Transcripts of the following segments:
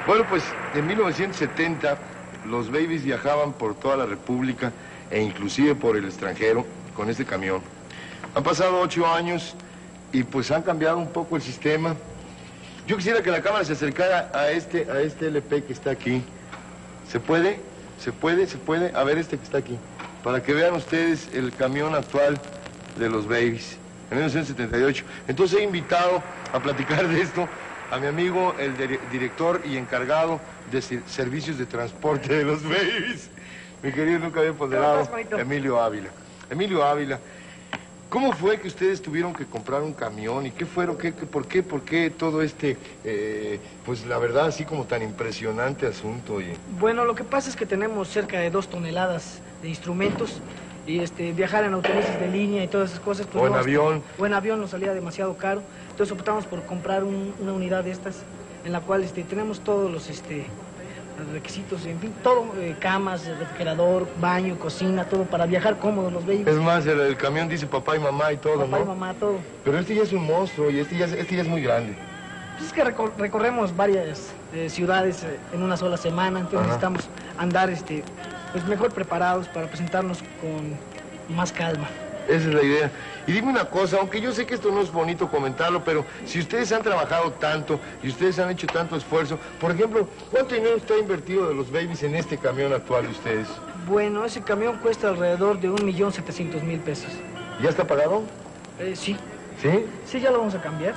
Bueno, pues en 1970 los Babies viajaban por toda la República e inclusive por el extranjero con este camión. Han pasado 8 años y pues han cambiado un poco el sistema. Yo quisiera que la cámara se acercara a este LP que está aquí. ¿Se puede? ¿Se puede? ¿Se puede? A ver este que está aquí. Para que vean ustedes el camión actual de los Babies, en 1978. Entonces he invitado a platicar de esto a mi amigo, el director y encargado de servicios de transporte de los Babies, mi querido nunca bien ponderado, Emilio Ávila. Emilio Ávila, ¿cómo fue que ustedes tuvieron que comprar un camión? ¿Y qué fueron? ¿Por qué todo este, pues la verdad, así como tan impresionante asunto? Bueno, lo que pasa es que tenemos cerca de 2 toneladas de instrumentos y viajar en autobuses de línea y todas esas cosas. Pues, o en avión. O en avión nos salía demasiado caro. Entonces optamos por comprar una unidad de estas, en la cual tenemos todos los requisitos, en fin, todo, camas, refrigerador, baño, cocina, todo para viajar cómodos los Babies. Es más, el camión dice papá y mamá y todo, papá ¿no? y mamá, todo. Pero este ya es un monstruo y este ya es muy grande. Pues es que recorremos varias ciudades en una sola semana, entonces necesitamos andar pues mejor preparados para presentarnos con más calma. Esa es la idea. Y dime una cosa, aunque yo sé que esto no es bonito comentarlo, pero si ustedes han trabajado tanto y ustedes han hecho tanto esfuerzo, por ejemplo, ¿cuánto dinero está invertido de los Babies en este camión actual de ustedes? Bueno, ese camión cuesta alrededor de 1.700.000 pesos. ¿Ya está pagado? Sí. ¿Sí? Sí, ya lo vamos a cambiar.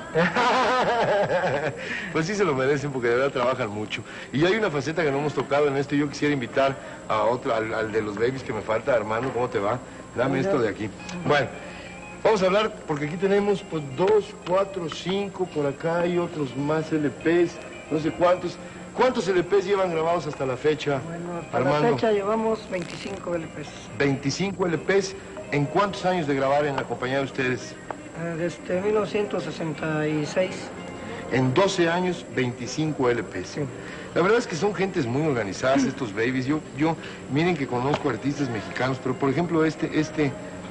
Pues sí se lo merecen porque de verdad trabajan mucho. Y hay una faceta que no hemos tocado en esto. Yo quisiera invitar a otro, al de los Babies que me falta. Armando, ¿cómo te va? Dame esto de aquí. Bueno, vamos a hablar porque aquí tenemos pues 2, 4, 5, por acá hay otros más LPs, no sé cuántos. ¿Cuántos LPs llevan grabados hasta la fecha, Bueno, hasta Armando? la fecha llevamos 25 LPs. 25 LPs. ¿En cuántos años de grabar en la compañía de ustedes? Desde 1966. En 12 años, 25 LPs. Sí. La verdad es que son gentes muy organizadas estos Babies. Yo miren que conozco artistas mexicanos, pero por ejemplo este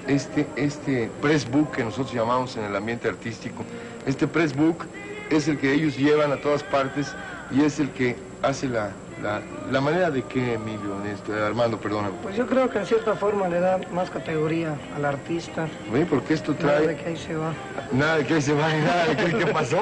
press book que nosotros llamamos en el ambiente artístico, este press book es el que ellos llevan a todas partes y es el que hace la manera de que, Emilio, Armando, perdóname. Pues yo creo que en cierta forma le da más categoría al artista. ¿Ve? Porque esto trae... Nada de que ahí se va. Nada de que ahí se va ni nada de que qué pasó.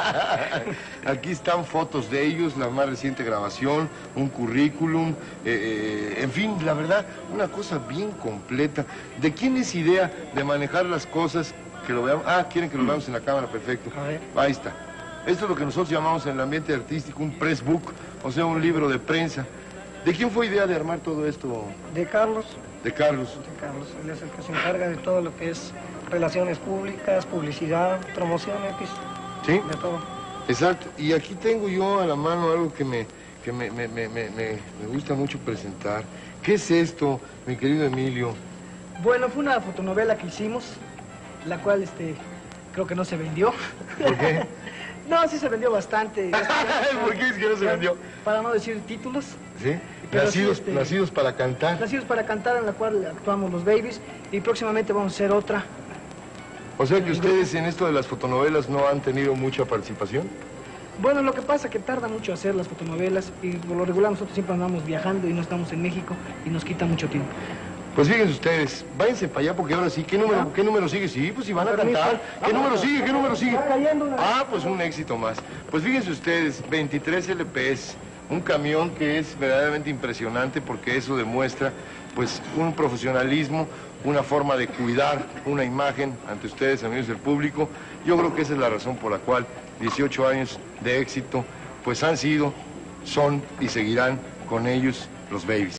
Aquí están fotos de ellos, la más reciente grabación, un currículum, en fin, la verdad, una cosa bien completa. ¿De quién es idea de manejar las cosas? Que lo veamos. Ah, quieren que lo veamos en la cámara, perfecto. A ver. Ahí está. Esto es lo que nosotros llamamos en el ambiente artístico un press book, o sea, un libro de prensa. ¿De quién fue idea de armar todo esto? De Carlos. De Carlos. De Carlos. Él es el que se encarga de todo lo que es relaciones públicas, publicidad, promoción, X. ¿Sí? De todo. Exacto. Y aquí tengo yo a la mano algo que me gusta mucho presentar. ¿Qué es esto, mi querido Emilio? Bueno, fue una fotonovela que hicimos, la cual creo que no se vendió. ¿Por qué? No, sí se vendió bastante. ¿Por qué es que no se vendió? Para no decir títulos. ¿Sí? Pero Nacidos para cantar. Nacidos para cantar, en la cual actuamos los Babies, y próximamente vamos a hacer otra. O sea que ustedes en esto de las fotonovelas no han tenido mucha participación. Bueno, lo que pasa es que tarda mucho hacer las fotonovelas, y por lo regular nosotros siempre andamos viajando y no estamos en México, y nos quita mucho tiempo. Pues fíjense ustedes, váyanse para allá porque ahora sí, ¿qué número sigue? Sí, pues si van a cantar. ¿Qué número sigue? ¿Qué número sigue? Ah, pues un éxito más. Pues fíjense ustedes, 23 LPs, un camión que es verdaderamente impresionante porque eso demuestra pues un profesionalismo, una forma de cuidar una imagen ante ustedes, amigos del público. Yo creo que esa es la razón por la cual 18 años de éxito pues han sido, son y seguirán con ellos los Babies.